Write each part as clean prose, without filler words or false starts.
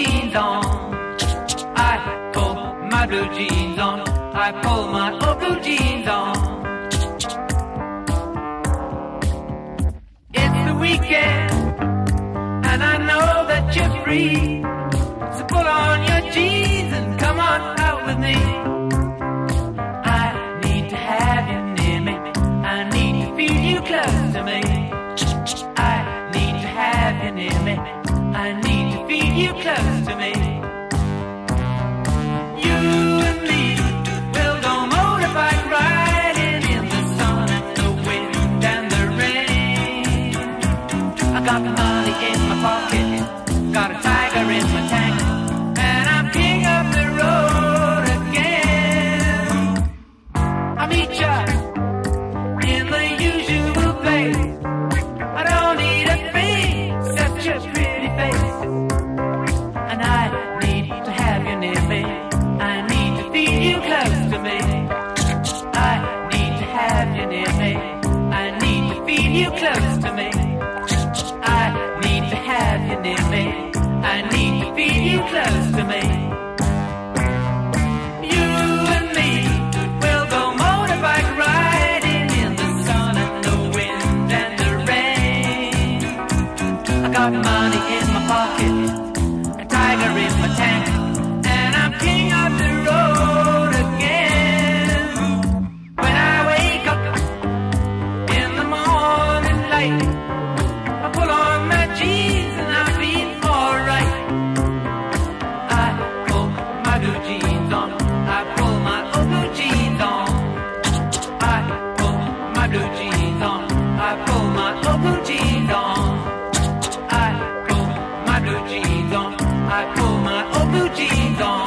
jeans on. I pull my blue jeans on. I pull my old blue jeans on. It's the weekend, and I know that you're free. So pull on your jeans and come on out with me. I need to have you near me. I need to feel you close to me. I need to have you near me. I need to feel you close to me. You and me will go motorbike riding in the sun and the wind and the rain. I got the money in my pocket, got a tiger in my tank, and I'm king of the road again. I meet ya in the usual place. I don't need a thing, such a pretty face. And I need to have you near me. I need to feel you close to me. I need to have you near me. I need to feel you close to me. I need to have you near me. I need to feel you close to me. You and me will go motorbike riding in the sun and the wind and the rain. I got money in my pocket, a tiger in my tank, and I'm king of the road again. When I wake up in the morning light, I pull on my jeans and I feel alright. I pull my blue jeans on. I pull my old blue jeans on. I pull my blue jeans on. I pull my old blue jeans on. I pull my blue jeans on. I pull my old blue jeans on.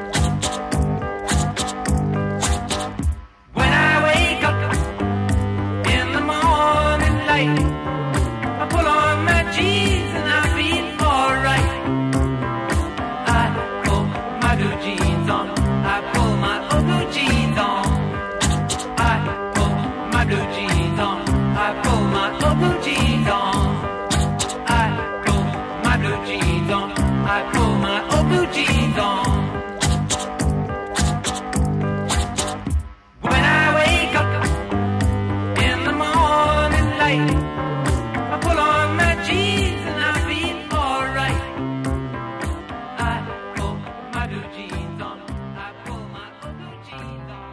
When I wake up in the morning light, I pull on my jeans and I feel alright. I pull my blue jeans on. I pull my old blue jeans on. I pull my blue jeans on. I pull my old blue jeans on. I pull my blue jeans on. I pull my old blue jeans on. When I wake up in the morning light, I pull on my jeans and I feel alright. I pull my blue jeans on. I pull my old blue jeans on.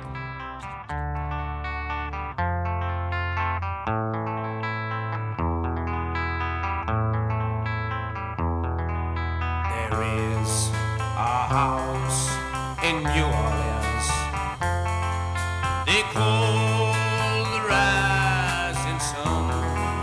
There is a house in New Orleans they call the Rising Sun.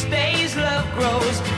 stays, love grows.